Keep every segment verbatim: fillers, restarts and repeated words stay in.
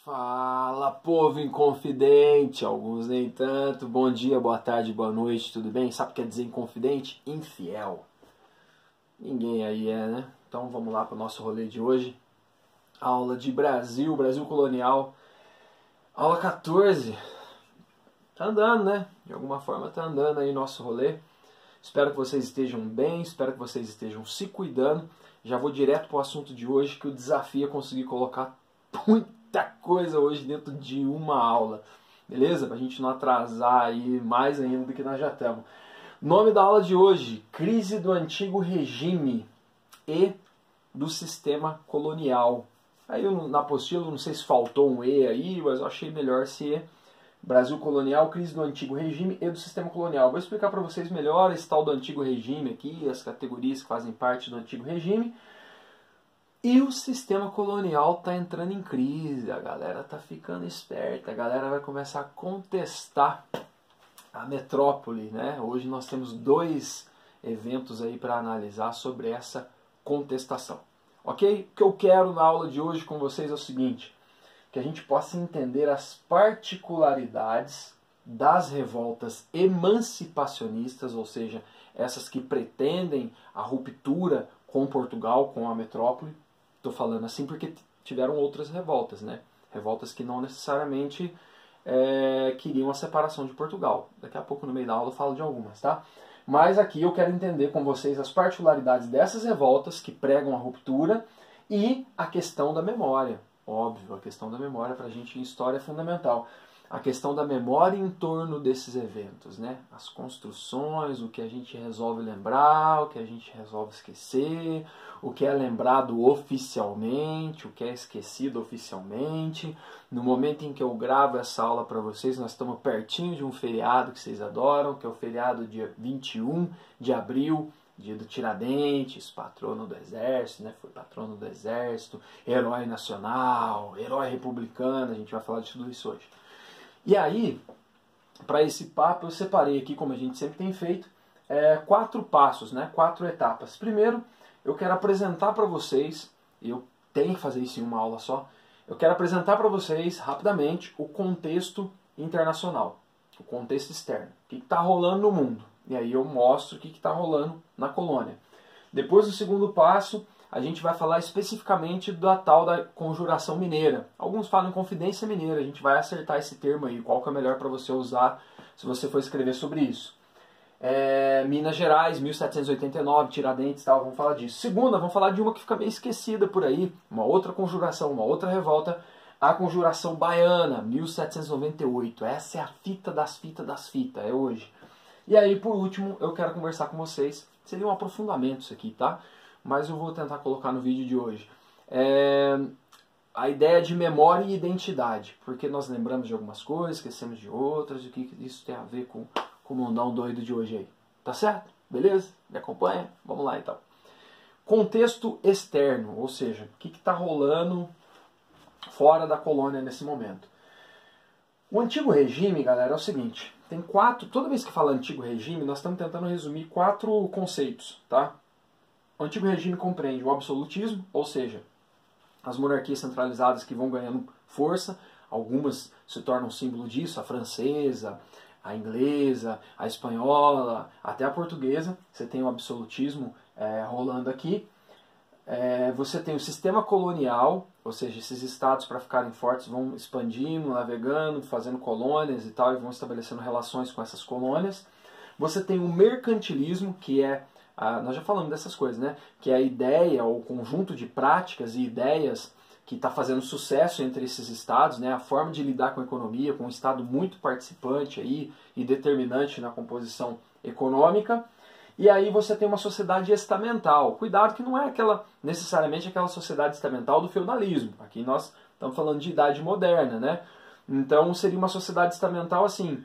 Fala, povo inconfidente, alguns nem tanto. Bom dia, boa tarde, boa noite, tudo bem? Sabe o que quer dizer inconfidente? Infiel. Ninguém aí é, né? Então vamos lá para o nosso rolê de hoje. Aula de Brasil, Brasil colonial. Aula quatorze. Tá andando, né? De alguma forma tá andando aí nosso rolê. Espero que vocês estejam bem, espero que vocês estejam se cuidando. Já vou direto para o assunto de hoje, que o desafio é conseguir colocar muita coisa hoje dentro de uma aula. Beleza? Para a gente não atrasar aí mais ainda do que nós já estamos. Nome da aula de hoje: Crise do Antigo Regime e do Sistema Colonial. Aí na apostila, não sei se faltou um E aí, mas eu achei melhor ser Brasil colonial, crise do antigo regime e do sistema colonial. Vou explicar para vocês melhor esse tal do antigo regime aqui, as categorias que fazem parte do antigo regime. E o sistema colonial está entrando em crise, a galera está ficando esperta, a galera vai começar a contestar a metrópole, né? Hoje nós temos dois eventos aí para analisar sobre essa contestação. Ok? O que eu quero na aula de hoje com vocês é o seguinte: que a gente possa entender as particularidades das revoltas emancipacionistas, ou seja, essas que pretendem a ruptura com Portugal, com a metrópole. Estou falando assim porque tiveram outras revoltas, né? Revoltas que não necessariamente é, queriam a separação de Portugal. Daqui a pouco no meio da aula eu falo de algumas, tá? Mas aqui eu quero entender com vocês as particularidades dessas revoltas que pregam a ruptura e a questão da memória. Óbvio, a questão da memória para a gente em história é fundamental. A questão da memória em torno desses eventos, né? As construções, o que a gente resolve lembrar, o que a gente resolve esquecer, o que é lembrado oficialmente, o que é esquecido oficialmente. No momento em que eu gravo essa aula para vocês, nós estamos pertinho de um feriado que vocês adoram, que é o feriado dia vinte e um de abril, dia do Tiradentes, patrono do Exército, né? Foi patrono do Exército, herói nacional, herói republicano, a gente vai falar de tudo isso hoje. E aí, para esse papo, eu separei aqui, como a gente sempre tem feito, é, quatro passos, né? Quatro etapas. Primeiro, eu quero apresentar para vocês, e eu tenho que fazer isso em uma aula só, eu quero apresentar para vocês, rapidamente, o contexto internacional, o contexto externo. O que está rolando no mundo. E aí eu mostro o que está rolando na colônia. Depois do segundo passo, a gente vai falar especificamente da tal da conjuração mineira. Alguns falam confidência mineira, a gente vai acertar esse termo aí, qual que é melhor para você usar se você for escrever sobre isso. É, Minas Gerais, mil setecentos e oitenta e nove, Tiradentes e tal, vamos falar disso. Segunda, vamos falar de uma que fica meio esquecida por aí, uma outra conjuração, uma outra revolta, a Conjuração Baiana, mil setecentos e noventa e oito. Essa é a fita das fitas das fitas, é hoje. E aí, por último, eu quero conversar com vocês. Seria um aprofundamento isso aqui, tá? Mas eu vou tentar colocar no vídeo de hoje. É... A ideia de memória e identidade. Porque nós lembramos de algumas coisas, esquecemos de outras, e o que isso tem a ver com, com o mundão doido de hoje aí. Tá certo? Beleza? Me acompanha? Vamos lá, então. Contexto externo, ou seja, o que está rolando fora da colônia nesse momento. O antigo regime, galera, é o seguinte. Tem quatro, toda vez que fala antigo regime, nós estamos tentando resumir quatro conceitos, tá? O antigo regime compreende o absolutismo, ou seja, as monarquias centralizadas que vão ganhando força, algumas se tornam símbolo disso, a francesa, a inglesa, a espanhola, até a portuguesa, você tem o absolutismo é, rolando aqui. É, você tem o sistema colonial, ou seja, esses estados para ficarem fortes vão expandindo, navegando, fazendo colônias e tal, e vão estabelecendo relações com essas colônias. Você tem o mercantilismo, que é, a, nós já falamos dessas coisas, né? Que é a ideia, ou conjunto de práticas e ideias que está fazendo sucesso entre esses estados, né? A forma de lidar com a economia, com um estado muito participante aí, e determinante na composição econômica. E aí você tem uma sociedade estamental. Cuidado que não é aquela necessariamente aquela sociedade estamental do feudalismo. Aqui nós estamos falando de idade moderna, né? Então seria uma sociedade estamental assim,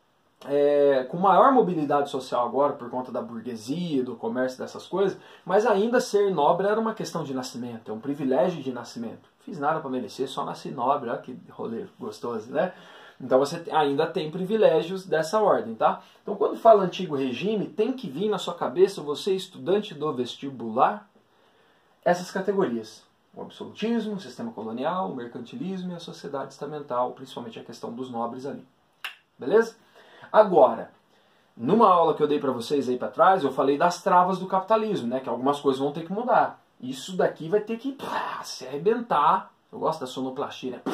é, com maior mobilidade social agora por conta da burguesia, do comércio, dessas coisas, mas ainda ser nobre era uma questão de nascimento, é um privilégio de nascimento. Fiz nada para merecer, só nasci nobre, olha que rolê gostoso, né? Então você ainda tem privilégios dessa ordem, tá? Então quando fala antigo regime, tem que vir na sua cabeça, você estudante do vestibular, essas categorias. O absolutismo, o sistema colonial, o mercantilismo e a sociedade estamental, principalmente a questão dos nobres ali. Beleza? Agora, numa aula que eu dei para vocês aí para trás, eu falei das travas do capitalismo, né? Que algumas coisas vão ter que mudar. Isso daqui vai ter que pá, se arrebentar. Eu gosto da sonoplastia, né?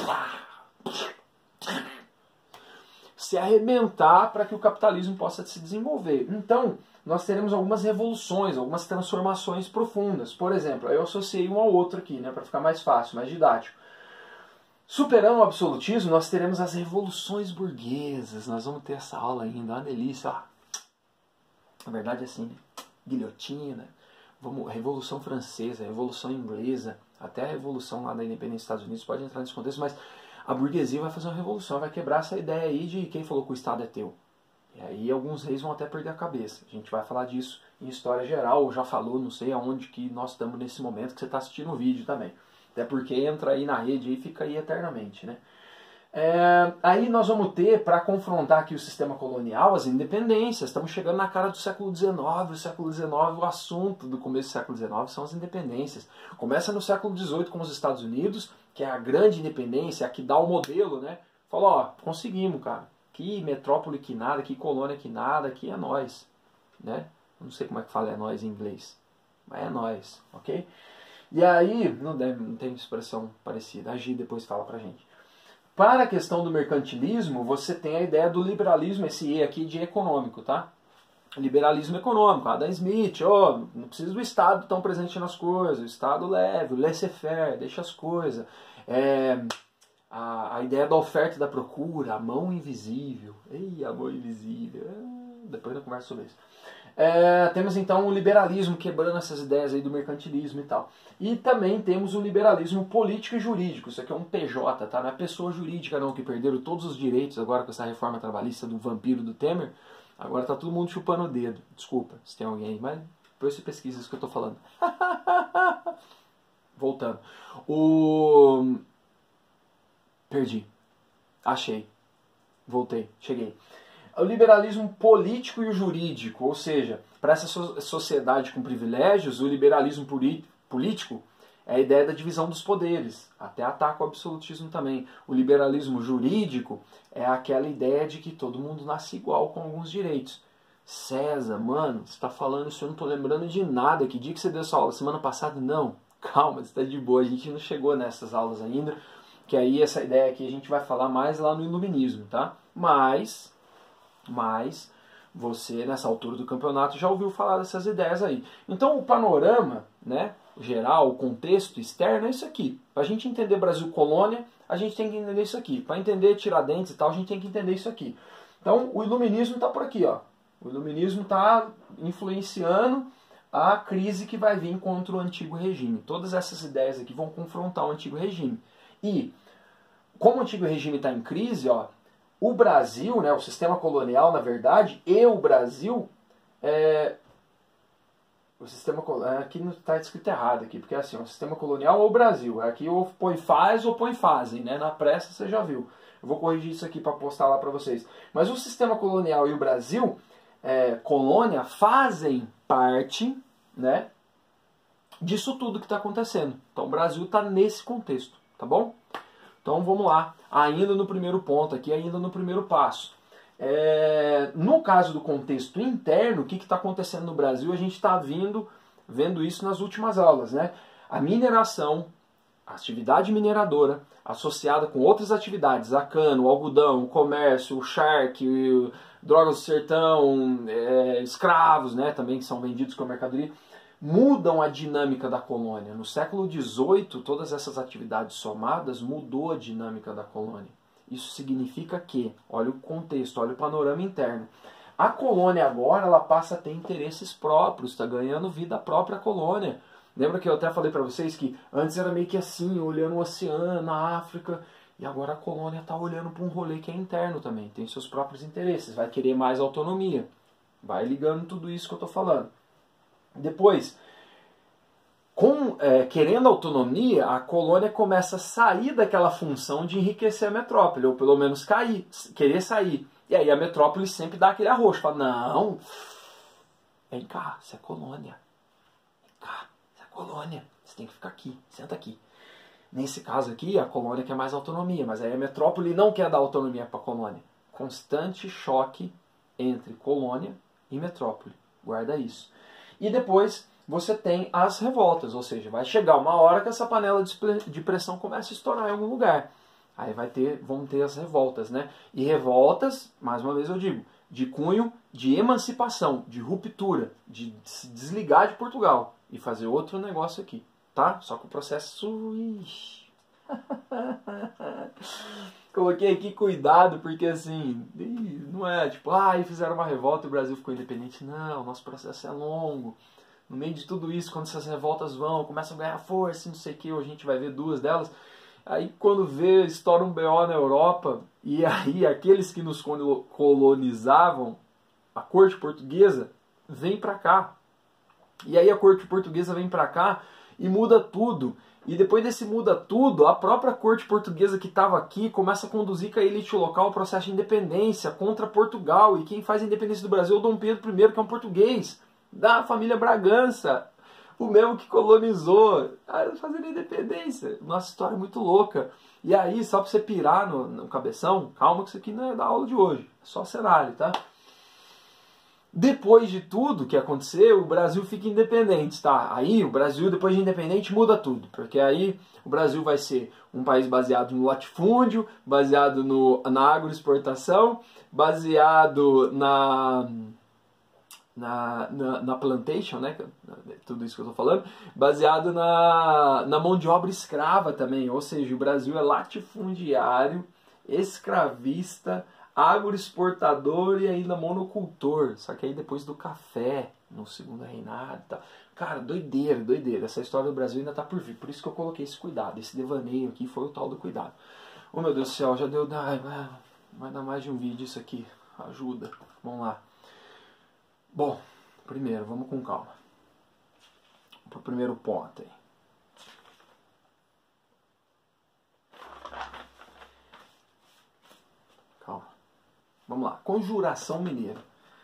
Se arrebentar para que o capitalismo possa se desenvolver. Então, nós teremos algumas revoluções, algumas transformações profundas. Por exemplo, eu associei um ao outro aqui, né? Para ficar mais fácil, mais didático. Superando o absolutismo, nós teremos as revoluções burguesas. Nós vamos ter essa aula ainda, uma delícia. Ó. Na verdade, é assim, né? Guilhotina, vamos, Revolução Francesa, Revolução Inglesa, até a Revolução lá da Independência dos Estados Unidos pode entrar nesse contexto, mas a burguesia vai fazer uma revolução, vai quebrar essa ideia aí de quem falou que o Estado é teu. E aí alguns reis vão até perder a cabeça. A gente vai falar disso em história geral, ou já falou, não sei aonde que nós estamos nesse momento que você está assistindo o vídeo também. Até porque entra aí na rede e fica aí eternamente, né? É, aí nós vamos ter, para confrontar aqui o sistema colonial, as independências. Estamos chegando na cara do século dezenove. O século dezenove, o assunto do começo do século dezenove são as independências. Começa no século dezoito com os Estados Unidos, que é a grande independência, a que dá o modelo, né? Falou, ó, conseguimos, cara. Que metrópole que nada, que colônia que nada, aqui é nós, né? Não sei como é que fala é nós em inglês, mas é nós, ok? E aí, não, deve, não tem expressão parecida, a Gi depois fala pra gente. Para a questão do mercantilismo, você tem a ideia do liberalismo, esse E aqui de econômico, tá? Liberalismo econômico, Adam Smith, oh, não precisa do Estado tão presente nas coisas, o Estado leve, o laissez-faire, deixa as coisas. É, a, a ideia da oferta e da procura, a mão invisível. Ei, a mão invisível. É, depois eu converso sobre isso. É, temos então o liberalismo quebrando essas ideias aí do mercantilismo e tal. E também temos o liberalismo político e jurídico. Isso aqui é um P J, tá? Não é pessoa jurídica não, que perderam todos os direitos agora com essa reforma trabalhista do vampiro do Temer. Agora tá todo mundo chupando o dedo. Desculpa se tem alguém aí, mas depois você pesquisa isso que eu tô falando. Voltando. O... Perdi. Achei. Voltei. Cheguei. O liberalismo político e o jurídico, ou seja, para essa so sociedade com privilégios, o liberalismo político é a ideia da divisão dos poderes, até ataca o absolutismo também. O liberalismo jurídico é aquela ideia de que todo mundo nasce igual com alguns direitos. César, mano, você está falando isso, eu não estou lembrando de nada. Que dia que você deu essa aula? Semana passada? Não. Calma, você está de boa, a gente não chegou nessas aulas ainda, que aí essa ideia aqui a gente vai falar mais lá no iluminismo, tá? Mas... Mas você, nessa altura do campeonato, já ouviu falar dessas ideias aí. Então, o panorama, né, geral, o contexto externo é isso aqui. Para a gente entender Brasil colônia, a gente tem que entender isso aqui. Para entender Tiradentes e tal, a gente tem que entender isso aqui. Então, o iluminismo está por aqui, ó. O iluminismo está influenciando a crise que vai vir contra o antigo regime. Todas essas ideias aqui vão confrontar o antigo regime. E, como o antigo regime está em crise, ó, o Brasil, né, o sistema colonial, na verdade, e o Brasil, é, o sistema aqui não está escrito errado aqui, porque é assim, o sistema colonial ou o Brasil, aqui ou põe faz ou põe fazem, né, na pressa você já viu. Eu vou corrigir isso aqui para postar lá para vocês. Mas o sistema colonial e o Brasil, é, colônia, fazem parte, né, disso tudo que está acontecendo. Então o Brasil está nesse contexto, tá bom? Então vamos lá, ainda no primeiro ponto aqui, ainda no primeiro passo. É, no caso do contexto interno, o que está acontecendo no Brasil? A gente está vindo, vendo isso nas últimas aulas, né? A mineração, a atividade mineradora, associada com outras atividades, a cana, o algodão, o comércio, o charque, o, drogas do sertão, é, escravos, né, também que são vendidos como mercadoria, mudam a dinâmica da colônia. No século dezoito, todas essas atividades somadas mudou a dinâmica da colônia. Isso significa que, olha o contexto, olha o panorama interno. A colônia agora ela passa a ter interesses próprios, está ganhando vida a própria colônia. Lembra que eu até falei para vocês que antes era meio que assim, olhando o oceano, a África, e agora a colônia está olhando para um rolê que é interno também, tem seus próprios interesses, vai querer mais autonomia. Vai ligando tudo isso que eu estou falando. Depois, com, é, querendo autonomia, a colônia começa a sair daquela função de enriquecer a metrópole, ou pelo menos cair, querer sair. E aí a metrópole sempre dá aquele arroxo, fala, não, vem cá, você é colônia, vem cá, você é colônia, você tem que ficar aqui, senta aqui. Nesse caso aqui, a colônia quer mais autonomia, mas aí a metrópole não quer dar autonomia para a colônia. Constante choque entre colônia e metrópole. Guarda isso. E depois você tem as revoltas, ou seja, vai chegar uma hora que essa panela de pressão começa a estourar em algum lugar. Aí vai ter, vão ter as revoltas, né? E revoltas, mais uma vez eu digo, de cunho de emancipação, de ruptura, de se desligar de Portugal e fazer outro negócio aqui, tá? Só que o processo... Ixi. Coloquei aqui cuidado, porque assim, não é tipo, ah, fizeram uma revolta e o Brasil ficou independente. Não, nosso processo é longo. No meio de tudo isso, quando essas revoltas vão, começam a ganhar força, não sei o que, hoje a gente vai ver duas delas. Aí quando vê, estoura um B O na Europa, e aí aqueles que nos colonizavam, a corte portuguesa, vem pra cá. E aí a corte portuguesa vem pra cá e muda tudo. E depois desse muda tudo, a própria corte portuguesa que estava aqui começa a conduzir com a elite local o processo de independência contra Portugal. E quem faz a independência do Brasil é o Dom Pedro primeiro, que é um português, da família Bragança. O mesmo que colonizou, fazendo independência. Nossa, história é muito louca. E aí, só pra você pirar no, no cabeção, calma que isso aqui não é da aula de hoje. É só cenário, tá? Depois de tudo que aconteceu, o Brasil fica independente, tá? Aí, o Brasil, depois de independente, muda tudo. Porque aí, o Brasil vai ser um país baseado no latifúndio, baseado no, na agroexportação, baseado na... Na, na, na plantation, né? Tudo isso que eu estou falando, baseado na, na mão de obra escrava também, ou seja, o Brasil é latifundiário, escravista, agroexportador e ainda monocultor, só que aí depois do café, no segundo reinado e tal. Cara, doideira, doideira, essa história do Brasil ainda está por vir, por isso que eu coloquei esse cuidado, esse devaneio aqui foi o tal do cuidado. Oh meu Deus do céu, já deu, ai, vai dar mais de um vídeo isso aqui, ajuda, vamos lá. Bom, primeiro, vamos com calma. Para o primeiro ponto aí. Calma. Vamos lá. Conjuração mineira.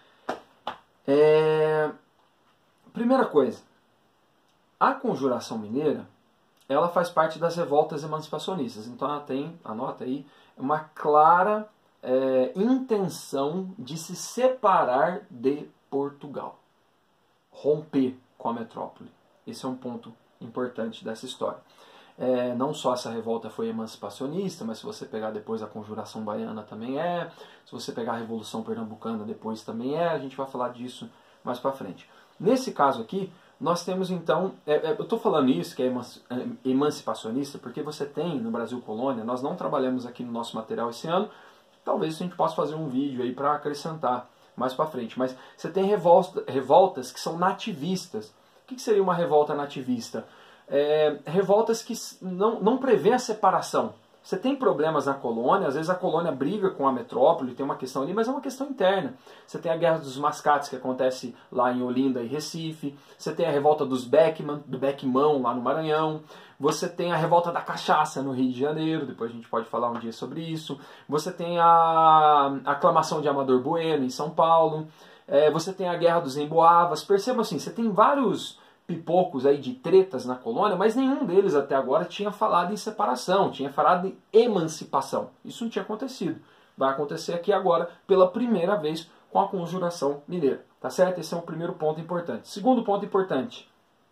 É... Primeira coisa. A conjuração mineira, ela faz parte das revoltas emancipacionistas. Então ela tem, anota aí, uma clara é, intenção de se separar de Portugal. Romper com a metrópole. Esse é um ponto importante dessa história. É, não só essa revolta foi emancipacionista, mas se você pegar depois a Conjuração Baiana também é, se você pegar a Revolução Pernambucana depois também é, a gente vai falar disso mais para frente. Nesse caso aqui, nós temos então, é, é, eu estou falando isso, que é emancipacionista, porque você tem no Brasil Colônia, nós não trabalhamos aqui no nosso material esse ano, talvez a gente possa fazer um vídeo aí para acrescentar mais para frente, mas você tem revolta, revoltas que são nativistas. O que, que seria uma revolta nativista? É, revoltas que não, não prevê a separação. Você tem problemas na colônia, às vezes a colônia briga com a metrópole, tem uma questão ali, mas é uma questão interna. Você tem a Guerra dos Mascates, que acontece lá em Olinda e Recife. Você tem a revolta dos Beckman, do Beckmão, lá no Maranhão. Você tem a revolta da cachaça no Rio de Janeiro, depois a gente pode falar um dia sobre isso. Você tem a aclamação de Amador Bueno, em São Paulo. É, você tem a Guerra dos Emboabas. Perceba assim, você tem vários pipocos aí de tretas na colônia, mas nenhum deles até agora tinha falado em separação, tinha falado em emancipação. Isso não tinha acontecido. Vai acontecer aqui agora pela primeira vez com a Conjuração Mineira. Tá certo? Esse é o primeiro ponto importante. Segundo ponto importante.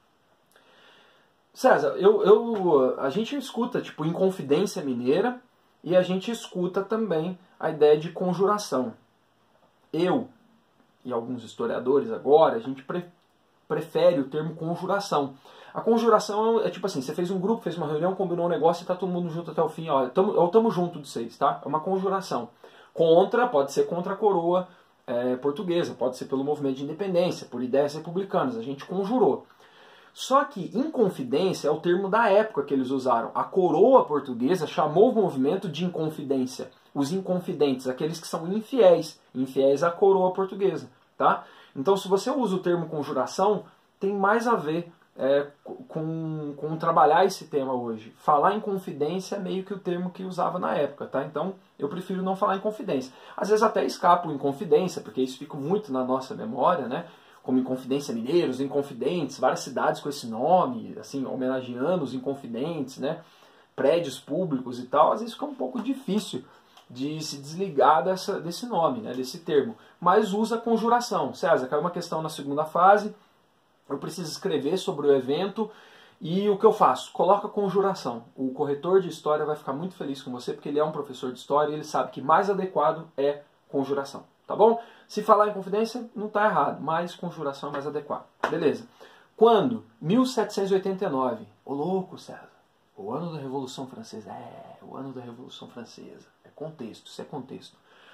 César, eu, eu, a gente escuta tipo Inconfidência Mineira e a gente escuta também a ideia de conjuração. Eu e alguns historiadores agora, a gente pre prefere o termo conjuração. A conjuração é tipo assim, você fez um grupo, fez uma reunião, combinou um negócio e tá todo mundo junto até o fim. Ó, tamo, tamo junto de vocês, tá? É uma conjuração. Contra, pode ser contra a coroa é, portuguesa, pode ser pelo movimento de independência, por ideias republicanas. A gente conjurou. Só que inconfidência é o termo da época que eles usaram. A coroa portuguesa chamou o movimento de inconfidência. Os inconfidentes, aqueles que são infiéis, infiéis à coroa portuguesa, tá? Então, se você usa o termo conjuração, tem mais a ver é, com, com trabalhar esse tema hoje. Falar em confidência é meio que o termo que usava na época, tá? Então, eu prefiro não falar em confidência. Às vezes até escapo em confidência, porque isso fica muito na nossa memória, né? Como Inconfidência Mineiros, Inconfidentes, várias cidades com esse nome, assim, homenageando os Inconfidentes, né? prédios públicos e tal, às vezes fica um pouco difícil de se desligar dessa, desse nome, né, desse termo. Mas usa conjuração. César, caiu uma questão na segunda fase, eu preciso escrever sobre o evento, e o que eu faço? Coloca conjuração. O corretor de história vai ficar muito feliz com você, porque ele é um professor de história e ele sabe que mais adequado é conjuração, tá bom? Se falar em confidência, não está errado, mas conjuração é mais adequado. Beleza. Quando? mil setecentos e oitenta e nove. Ô louco, César. O ano da Revolução Francesa. É, o ano da Revolução Francesa. É contexto, isso é contexto.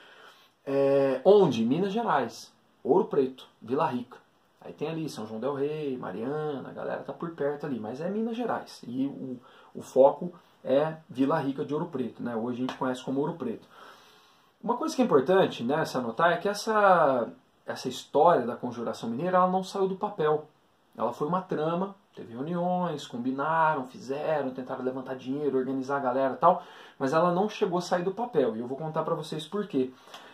É, onde? Minas Gerais. Ouro Preto, Vila Rica. Aí tem ali São João del Rei, Mariana, a galera tá por perto ali, mas é Minas Gerais. E o, o foco é Vila Rica de Ouro Preto, né? Hoje a gente conhece como Ouro Preto. Uma coisa que é importante, né, se anotar é que essa, essa história da Conjuração Mineira ela não saiu do papel. Ela foi uma trama, teve reuniões, combinaram, fizeram, tentaram levantar dinheiro, organizar a galera e tal, mas ela não chegou a sair do papel. E eu vou contar para vocês por quê.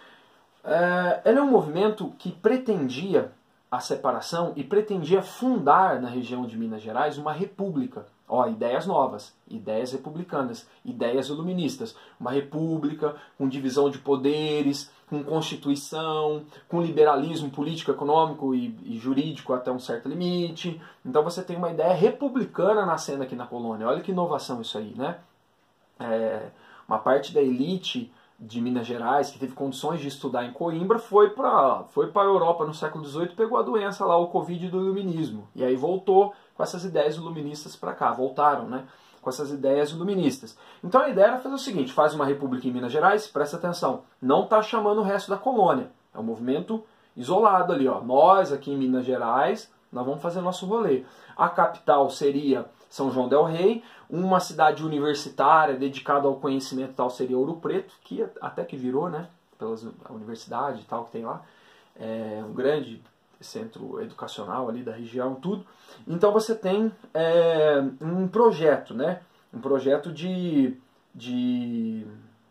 É, ela é um movimento que pretendia a separação e pretendia fundar na região de Minas Gerais uma república. Ó, ideias novas, ideias republicanas, ideias iluministas. Uma república com divisão de poderes, com constituição, com liberalismo político, econômico e, e jurídico até um certo limite. Então você tem uma ideia republicana nascendo aqui na colônia. Olha que inovação isso aí, né? É, uma parte da elite de Minas Gerais, que teve condições de estudar em Coimbra, foi para foi para a Europa no século dezoito, pegou a doença lá, o Covid do iluminismo. E aí voltou com essas ideias iluministas para cá, voltaram, né? Com essas ideias iluministas. Então a ideia era fazer o seguinte, faz uma república em Minas Gerais, presta atenção, não está chamando o resto da colônia, é um movimento isolado ali, ó. Nós aqui em Minas Gerais, nós vamos fazer nosso rolê. A capital seria São João del Rei, uma cidade universitária dedicada ao conhecimento e tal seria Ouro Preto, que até que virou, né, pela universidade e tal que tem lá, é um grande centro educacional ali da região, tudo. Então você tem é, um projeto, né, um projeto de, de,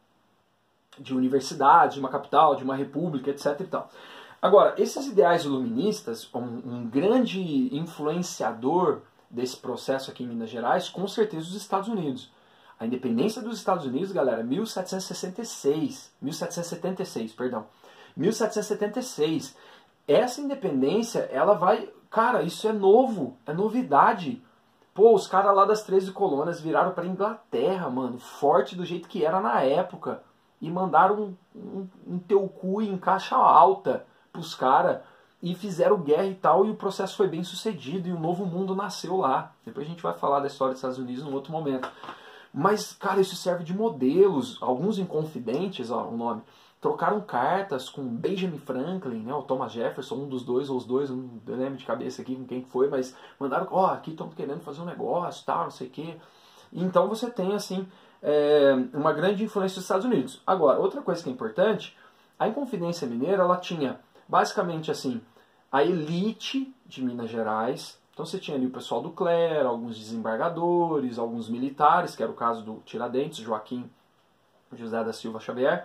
de universidade, de uma capital, de uma república, etc e tal. Agora, esses ideais iluministas, um, um grande influenciador desse processo aqui em Minas Gerais, com certeza os Estados Unidos. A independência dos Estados Unidos, galera, mil setecentos e sessenta e seis, mil setecentos e setenta e seis, perdão, mil setecentos e setenta e seis. Essa independência, ela vai, cara, isso é novo, é novidade. Pô, os caras lá das treze colônias viraram para Inglaterra, mano, forte do jeito que era na época, e mandaram um, um, um teu cu em caixa alta pros caras, e fizeram guerra e tal, e o processo foi bem sucedido, e o novo mundo nasceu lá. Depois a gente vai falar da história dos Estados Unidos num outro momento. Mas, cara, isso serve de modelos. Alguns inconfidentes, ó, o nome, trocaram cartas com Benjamin Franklin, né, o Thomas Jefferson, um dos dois, ou os dois, não lembro de cabeça aqui com quem foi, mas mandaram, ó, oh, aqui estão querendo fazer um negócio, tal, não sei o quê. E então você tem, assim, é, uma grande influência dos Estados Unidos. Agora, outra coisa que é importante, a Inconfidência Mineira, ela tinha, basicamente, assim, a elite de Minas Gerais. Então você tinha ali o pessoal do clero, alguns desembargadores, alguns militares, que era o caso do Tiradentes, Joaquim José da Silva Xavier,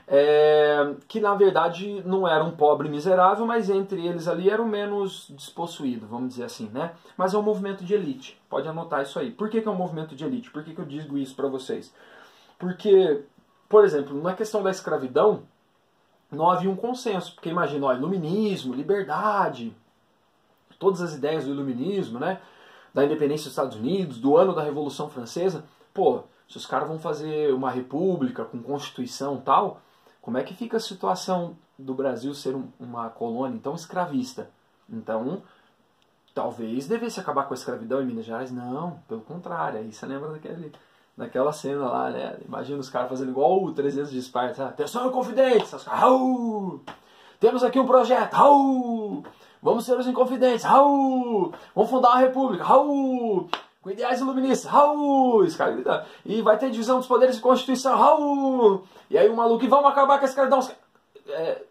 é, que na verdade não era um pobre miserável, mas entre eles ali era o menos despossuído, vamos dizer assim, né? Mas é um movimento de elite, pode anotar isso aí. Por que, que é um movimento de elite? Por que, que eu digo isso para vocês? Porque, por exemplo, na questão da escravidão, não havia um consenso, porque imagina, ó, iluminismo, liberdade, todas as ideias do iluminismo, né, da independência dos Estados Unidos, do ano da Revolução Francesa, pô, se os caras vão fazer uma república com constituição e tal, como é que fica a situação do Brasil ser um, uma colônia então escravista? Então, talvez devesse acabar com a escravidão em Minas Gerais? Não, pelo contrário, aí você lembra daquele... Naquela cena lá, né? Imagina os caras fazendo igual o trezentos de Esparta. Atenção, Inconfidentes! Raul! Temos aqui um projeto! Raul! Vamos ser os Inconfidentes! Raul! Vamos fundar uma república! Raul! Com ideais iluministas! Raul! Os caras gritando. E vai ter divisão dos poderes e constituição! Raul! E aí o maluco, e vamos acabar com a escravidão! É,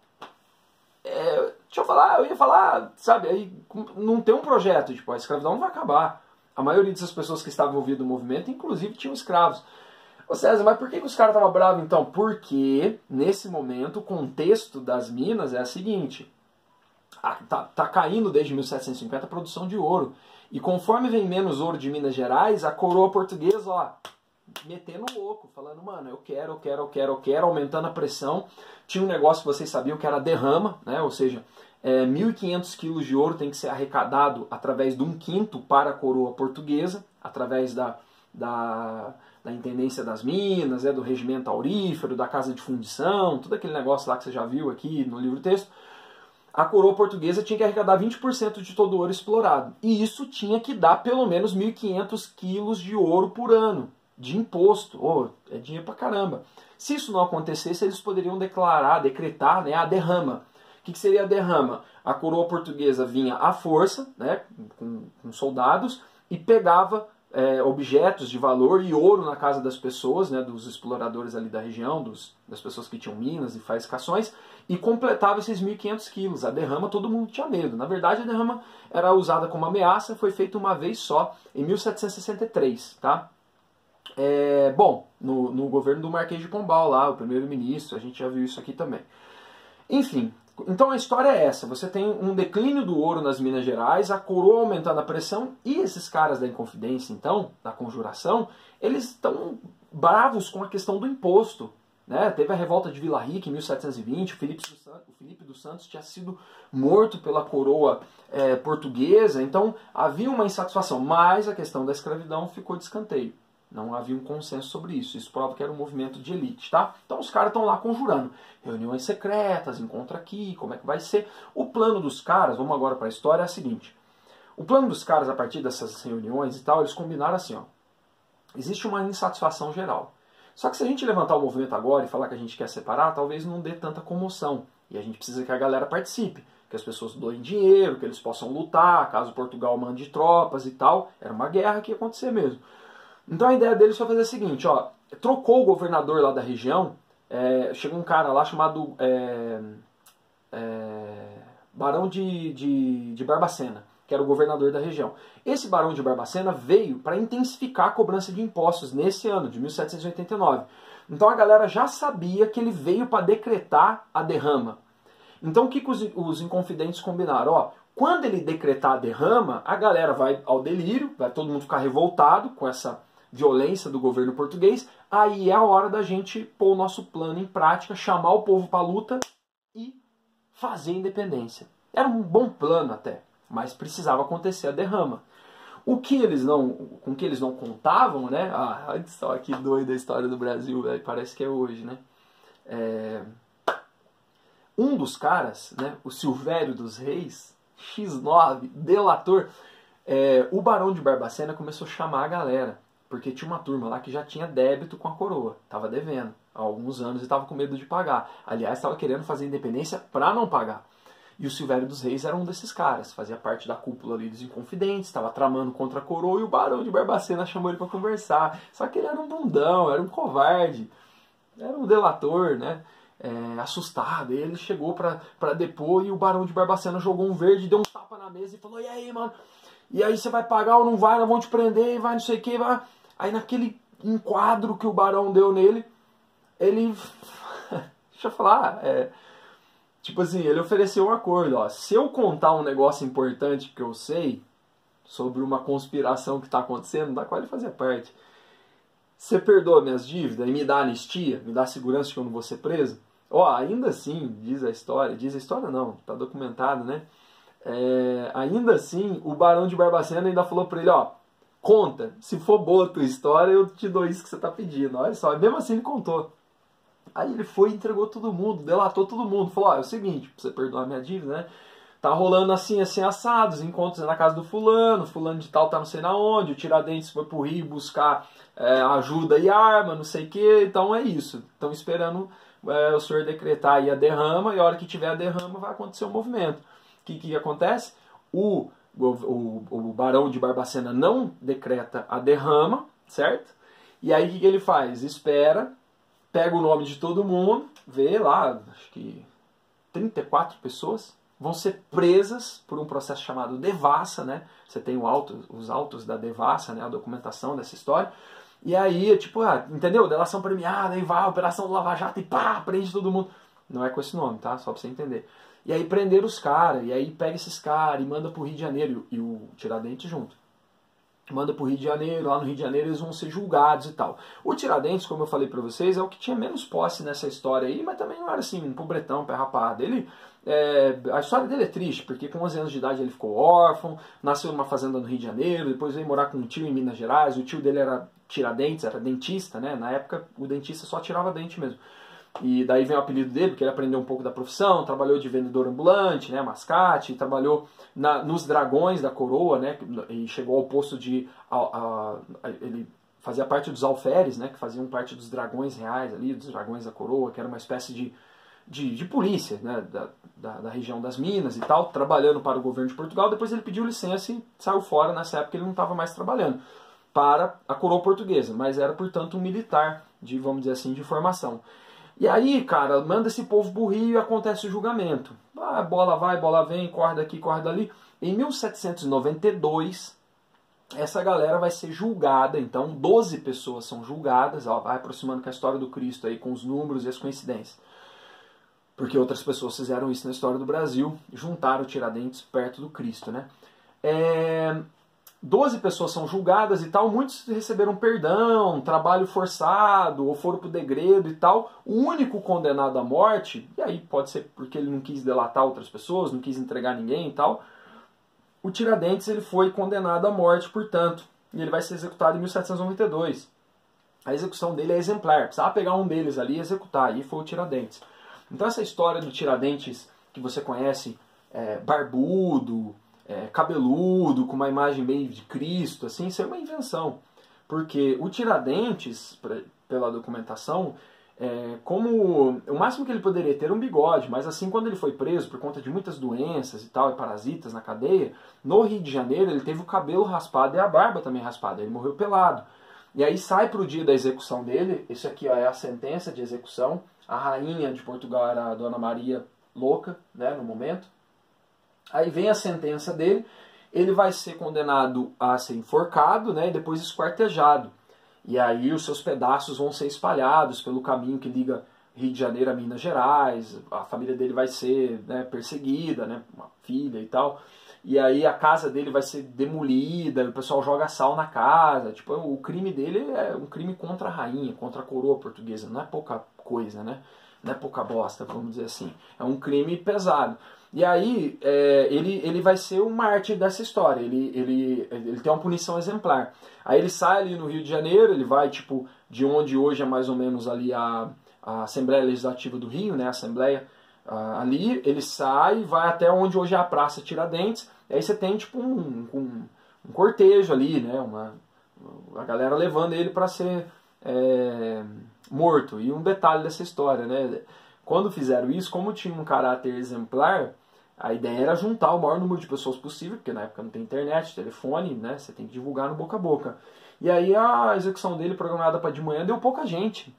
é, deixa eu falar, eu ia falar, sabe? Aí não tem um projeto, tipo, a escravidão não vai acabar. A maioria dessas pessoas que estavam envolvidas no movimento, inclusive, tinham escravos. Ô César, mas por que, que os caras estavam bravos então? Porque, nesse momento, o contexto das minas é o seguinte. Tá, tá caindo desde mil setecentos e cinquenta a produção de ouro. E conforme vem menos ouro de Minas Gerais, a coroa portuguesa, ó, metendo louco, falando, mano, eu quero, eu quero, eu quero, eu quero, aumentando a pressão. Tinha um negócio que vocês sabiam que era derrama, né? Ou seja, é, mil e quinhentos quilos de ouro tem que ser arrecadado através de um quinto para a coroa portuguesa, através da, da, da Intendência das Minas, é, do Regimento Aurífero, da Casa de Fundição, tudo aquele negócio lá que você já viu aqui no livro-texto. A coroa portuguesa tinha que arrecadar vinte por cento de todo o ouro explorado. E isso tinha que dar pelo menos mil e quinhentos quilos de ouro por ano, de imposto. Oh, é dinheiro pra caramba. Se isso não acontecesse, eles poderiam declarar, decretar, né, a derrama. O que, que seria a derrama? A coroa portuguesa vinha à força, né, com, com soldados, e pegava é, objetos de valor e ouro na casa das pessoas, né, dos exploradores ali da região, dos, das pessoas que tinham minas e faiscações, e completava esses mil e quinhentos quilos. A derrama todo mundo tinha medo. Na verdade, a derrama era usada como ameaça, foi feita uma vez só, em mil setecentos e sessenta e três. Tá? É, bom, no, no governo do Marquês de Pombal, lá, o primeiro-ministro, a gente já viu isso aqui também. Enfim, então a história é essa. Você tem um declínio do ouro nas Minas Gerais, a coroa aumentando a pressão, e esses caras da Inconfidência, então, da Conjuração, eles estão bravos com a questão do imposto. Né? Teve a revolta de Vila Rica em mil setecentos e vinte, o Felipe, o Felipe dos Santos tinha sido morto pela coroa é, portuguesa, então havia uma insatisfação, mas a questão da escravidão ficou de escanteio. Não havia um consenso sobre isso. Isso prova que era um movimento de elite, tá? Então os caras estão lá conjurando. Reuniões secretas, encontro aqui, como é que vai ser. O plano dos caras, vamos agora para a história, é o seguinte. O plano dos caras, a partir dessas reuniões e tal, eles combinaram assim, ó. Existe uma insatisfação geral. Só que se a gente levantar o movimento agora e falar que a gente quer separar, talvez não dê tanta comoção. E a gente precisa que a galera participe, que as pessoas doem dinheiro, que eles possam lutar, caso Portugal mande tropas e tal. Era uma guerra que ia acontecer mesmo. Então a ideia deles foi fazer o seguinte, ó, trocou o governador lá da região, é, chegou um cara lá chamado é, é, Barão de, de, de Barbacena, que era o governador da região. Esse Barão de Barbacena veio para intensificar a cobrança de impostos nesse ano, de mil setecentos e oitenta e nove. Então a galera já sabia que ele veio para decretar a derrama. Então o que, que os, os inconfidentes combinaram? Ó, quando ele decretar a derrama, a galera vai ao delírio, vai todo mundo ficar revoltado com essa violência do governo português, aí é a hora da gente pôr o nosso plano em prática, chamar o povo para a luta e fazer a independência. Era um bom plano até, mas precisava acontecer a derrama. O que eles não, com que eles não contavam, né? Ah, olha só que doida a história do Brasil, véio, parece que é hoje, né? É... Um dos caras, né, o Silvério dos Reis, X nove, delator, é, o Barão de Barbacena começou a chamar a galera. Porque tinha uma turma lá que já tinha débito com a coroa. Estava devendo há alguns anos e estava com medo de pagar. Aliás, estava querendo fazer independência para não pagar. E o Silvério dos Reis era um desses caras. Fazia parte da cúpula ali dos Inconfidentes, estava tramando contra a coroa e o Barão de Barbacena chamou ele para conversar. Só que ele era um bundão, era um covarde. Era um delator, né? É, assustado. E ele chegou para depor e o Barão de Barbacena jogou um verde, deu um tapa na mesa e falou, e aí, mano? E aí você vai pagar ou não vai? Nós vamos te prender e vai não sei o que, vai... Aí naquele enquadro que o Barão deu nele, ele, deixa eu falar, é, tipo assim, ele ofereceu um acordo, ó, se eu contar um negócio importante que eu sei, sobre uma conspiração que está acontecendo, da qual ele fazia parte, você perdoa minhas dívidas e me dá anistia, me dá segurança de que eu não vou ser preso? Ó, ainda assim, diz a história, diz a história não, está documentado, né? É, ainda assim, o Barão de Barbacena ainda falou para ele, ó, conta, se for boa a tua história, eu te dou isso que você está pedindo. Olha só, e mesmo assim ele contou. Aí ele foi e entregou todo mundo, delatou todo mundo. Falou, ó, é o seguinte, pra você perdoar minha dívida, né? Tá rolando assim, assim, assados, encontros na casa do fulano, fulano de tal tá não sei na onde, o Tiradentes foi pro Rio buscar é, ajuda e arma, não sei o que, então é isso. Estão esperando é, o senhor decretar aí a derrama, e a hora que tiver a derrama vai acontecer o movimento. O que, que acontece? O O, o Barão de Barbacena não decreta a derrama, certo? E aí o que, que ele faz? Espera, pega o nome de todo mundo, vê lá, acho que trinta e quatro pessoas vão ser presas por um processo chamado devassa, né? Você tem o auto, os autos da devassa, né? A documentação dessa história. E aí, tipo, ah, entendeu? Delação premiada, aí vai a Operação do Lava Jato e pá, prende todo mundo. Não é com esse nome, tá? Só pra você entender. E aí prender os caras, e aí pega esses caras e manda pro Rio de Janeiro, e o Tiradentes junto. manda para o Rio de Janeiro, lá no Rio de Janeiro eles vão ser julgados e tal. O Tiradentes, como eu falei para vocês, é o que tinha menos posse nessa história aí, mas também não era assim, um pobretão, pé rapado. Ele, é, a história dele é triste, porque com onze anos de idade ele ficou órfão, nasceu numa fazenda no Rio de Janeiro, depois veio morar com um tio em Minas Gerais, o tio dele era Tiradentes, era dentista, né? Na época o dentista só tirava dente mesmo. E daí vem o apelido dele, porque ele aprendeu um pouco da profissão, trabalhou de vendedor ambulante, né, mascate, trabalhou na, nos dragões da coroa, né, e chegou ao posto de... A, a, a, ele fazia parte dos alferes, né, que faziam parte dos dragões reais ali, dos dragões da coroa, que era uma espécie de, de, de polícia, né, da, da, da região das Minas e tal, trabalhando para o governo de Portugal. Depois ele pediu licença e saiu fora. Nessa época ele não estava mais trabalhando para a coroa portuguesa, mas era, portanto, um militar, de, vamos dizer assim, de formação. E aí, cara, manda esse povo pro Rio e acontece o julgamento. Ah, bola vai, bola vem, corre daqui, corre dali. Em mil setecentos e noventa e dois, essa galera vai ser julgada. Então, doze pessoas são julgadas. Ó, vai aproximando com a história do Cristo aí, com os números e as coincidências. Porque outras pessoas fizeram isso na história do Brasil, juntaram Tiradentes perto do Cristo, né? É... doze pessoas são julgadas e tal, muitos receberam perdão, trabalho forçado, ou foram pro degredo e tal. O único condenado à morte, e aí pode ser porque ele não quis delatar outras pessoas, não quis entregar ninguém e tal, o Tiradentes ele foi condenado à morte, portanto, e ele vai ser executado em mil setecentos e noventa e dois. A execução dele é exemplar, precisava pegar um deles ali e executar, e foi o Tiradentes. Então essa história do Tiradentes, que você conhece, é, barbudo, É, cabeludo, com uma imagem meio de Cristo, assim, isso é uma invenção. Porque o Tiradentes, pra, pela documentação, é, como o máximo que ele poderia ter era um bigode, mas assim, quando ele foi preso por conta de muitas doenças e tal, e parasitas na cadeia, no Rio de Janeiro ele teve o cabelo raspado e a barba também raspada, ele morreu pelado. E aí sai para o dia da execução dele, isso aqui ó, é a sentença de execução, a rainha de Portugal era a Dona Maria Louca, né, no momento. Aí vem a sentença dele, ele vai ser condenado a ser enforcado, né, e depois esquartejado. E aí os seus pedaços vão ser espalhados pelo caminho que liga Rio de Janeiro a Minas Gerais, a família dele vai ser, né, perseguida, né, uma filha e tal. E aí a casa dele vai ser demolida, o pessoal joga sal na casa. Tipo, o crime dele é um crime contra a rainha, contra a coroa portuguesa, não é pouca coisa, né? Não é pouca bosta, vamos dizer assim. É um crime pesado. E aí, é, ele, ele vai ser o mártir dessa história, ele, ele, ele tem uma punição exemplar. Aí ele sai ali no Rio de Janeiro, ele vai, tipo, de onde hoje é mais ou menos ali a, a Assembleia Legislativa do Rio, né, a Assembleia, uh, ali, ele sai e vai até onde hoje é a Praça Tiradentes, e aí você tem, tipo, um, um, um cortejo ali, né, uma, a galera levando ele para ser é, morto. E um detalhe dessa história, né, quando fizeram isso, como tinha um caráter exemplar, a ideia era juntar o maior número de pessoas possível, porque na época não tem internet, telefone, né? Você tem que divulgar no boca a boca. E aí a execução dele, programada para de manhã, deu pouca gente.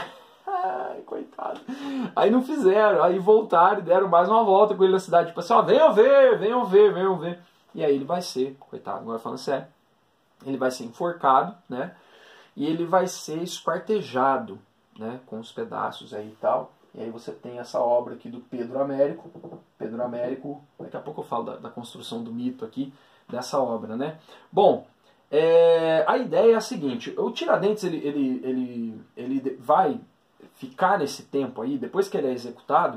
Ai, coitado. Aí não fizeram, aí voltaram e deram mais uma volta com ele na cidade. Tipo assim, ó, venham ver, venham ver, venham ver. E aí ele vai ser, coitado, agora falando sério, ele vai ser enforcado, né? E ele vai ser esquartejado, né? Com os pedaços aí e tal. E aí você tem essa obra aqui do Pedro Américo. Pedro Américo, daqui a pouco eu falo da, da construção do mito aqui, dessa obra, né? Bom, é, a ideia é a seguinte, o Tiradentes, ele, ele, ele, ele vai ficar nesse tempo aí, depois que ele é executado,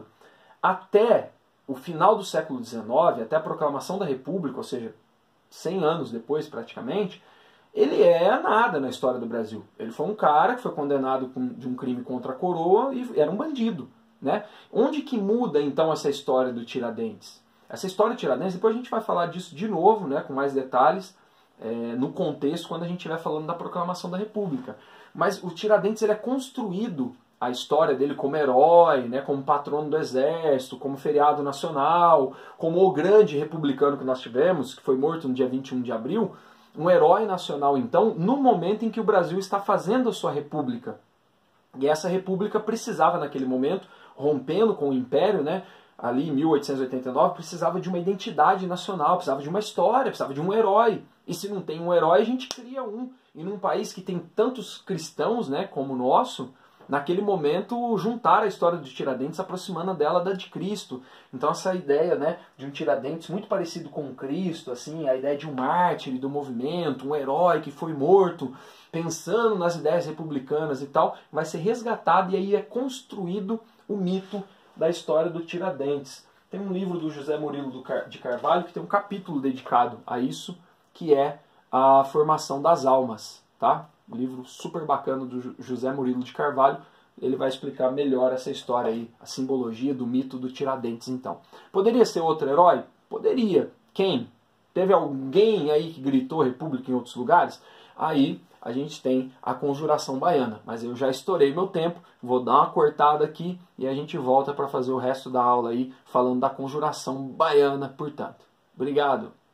até o final do século dezenove, até a proclamação da República, ou seja, cem anos depois praticamente, ele é nada na história do Brasil. Ele foi um cara que foi condenado de um crime contra a coroa e era um bandido, né? Onde que muda então essa história do Tiradentes? Essa história do Tiradentes, depois a gente vai falar disso de novo, né, com mais detalhes, é, no contexto, quando a gente estiver falando da proclamação da República. Mas o Tiradentes, ele é construído, a história dele como herói, né, como patrono do exército, como feriado nacional, como o grande republicano que nós tivemos, que foi morto no dia vinte e um de abril, um herói nacional, então, no momento em que o Brasil está fazendo a sua república. E essa república precisava, naquele momento, rompendo com o Império, né, ali em mil oitocentos e oitenta e nove, precisava de uma identidade nacional, precisava de uma história, precisava de um herói. E se não tem um herói, a gente cria um. E num país que tem tantos cristãos, né, como o nosso, naquele momento, juntaram a história de Tiradentes, aproximando dela da de Cristo. Então essa ideia, né, de um Tiradentes muito parecido com Cristo, assim, a ideia de um mártir do movimento, um herói que foi morto, pensando nas ideias republicanas e tal, vai ser resgatado e aí é construído o mito da história do Tiradentes. Tem um livro do José Murilo de Carvalho que tem um capítulo dedicado a isso, que é a formação das almas, tá? Um livro super bacana do José Murilo de Carvalho. Ele vai explicar melhor essa história aí, a simbologia do mito do Tiradentes, então. Poderia ser outro herói? Poderia. Quem? Teve alguém aí que gritou República em outros lugares? Aí a gente tem a Conjuração Baiana. Mas eu já estourei meu tempo, vou dar uma cortada aqui e a gente volta para fazer o resto da aula aí, falando da Conjuração Baiana, portanto. Obrigado!